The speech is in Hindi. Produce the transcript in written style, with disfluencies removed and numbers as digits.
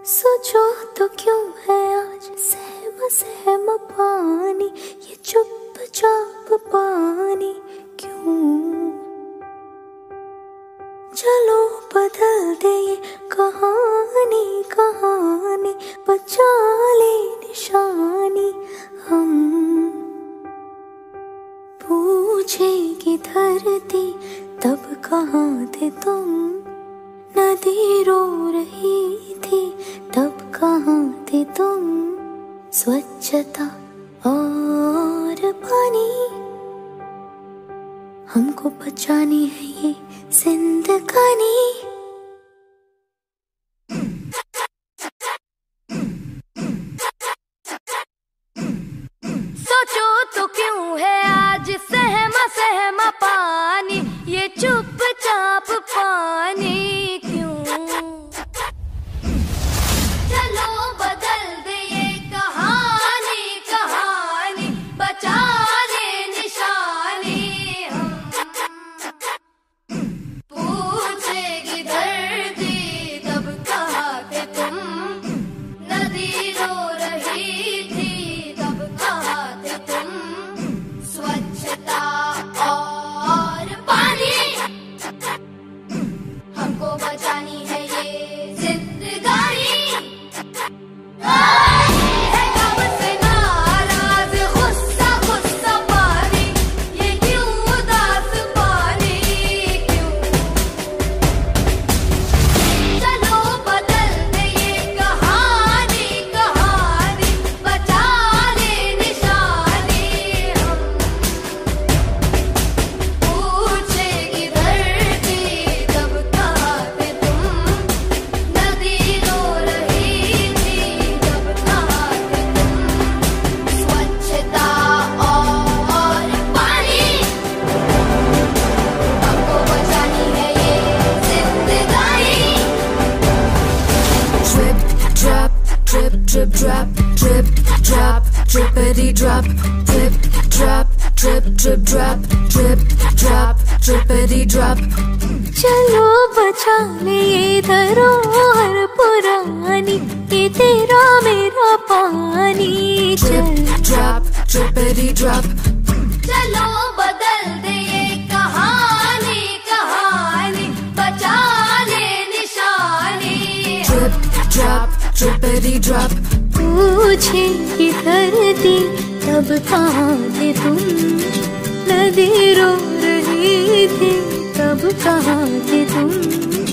सोचो तो क्यों है आज सहम सहम पानी, ये चुपचाप पानी क्यों। चलो बदल दे ये कहानी कहानी, बचा ले निशानी हम। पूछेगी धरती तब कहाँ थे तुम, नदी रो रही थी तब कहाँ थे तुम। स्वच्छता और पानी हमको बचानी है ये जिंदगानी। सोचो तो क्यों है आज सहमा सहमा पानी, ये चुपचाप पानी क्यों। चलो बदल दे ये कहानी कहानी, बचा ले निशानी हम। पूछेगी धरती तब कहाँ थे तुम, नदी रो रही थी तब कहाँ थे तुम। स्वच्छता और पानी हमको बचानी है ये जिंदगानी। है कब से नाराज गुस्सा गुस्सा पानी, ये क्यों उदास पानी क्यों। चलो बदल दे ये कहानी कहानी, बचा ले निशानी हम। पूछेगी धरती तब कहाँ थे तुम, नदी रो रही थी तब कहाँ थे तुम। स्वच्छता और पानी हमको बचानी है ये जिंदगानी। Drip, drip, drop, drip, drop, drippity drop, drip, drop, drip, drip, drop, drip, drop, drippity drop. चलो बचा ले ये धरोहर पुरानी, ये तेरा मेरा पानी। Drip, drop, drippity drop. चलो बदल दे ये कहानी कहानी, बचा ले निशानी। Drip, drop, drippity drop. पूछेगी धरती तब कहाँ थे तुम, नदी रो रही थी तब कहाँ थे तुम।